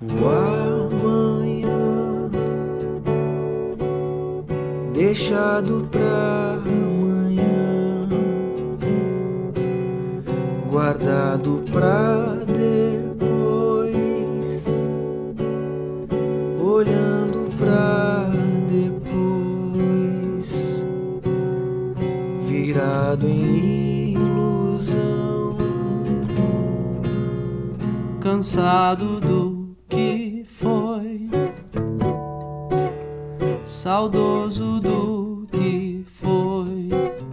O amanhã deixado pra amanhã, guardado pra depois, olhando pra depois, virado em ilusão, cansado do que foi, saudoso do que foi,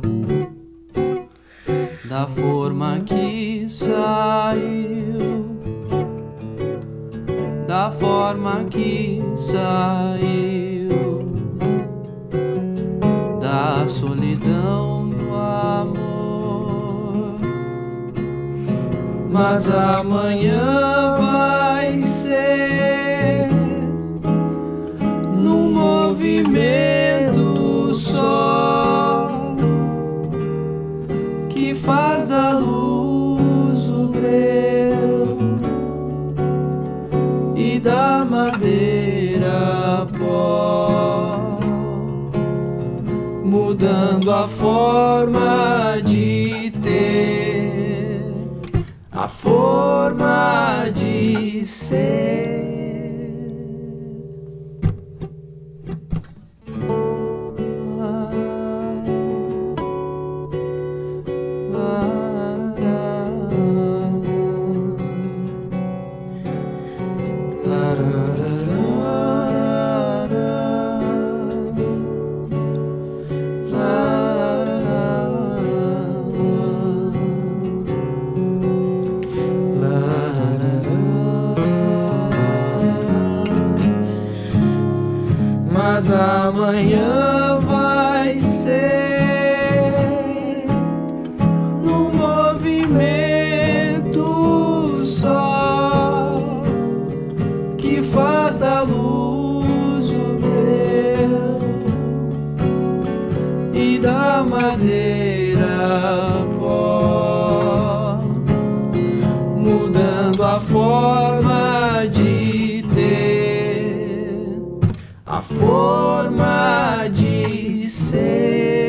da forma que saiu, da forma que saiu, da solidão do amor. Mas amanhã vai ser num movimento só, que faz da luz o breu e da madeira pó, mudando a forma de ter, a forma de ser. Mas amanhã vai ser num movimento só, que faz da luz o breu e da madeira pó, mudando a forma de ter, a forma de ser.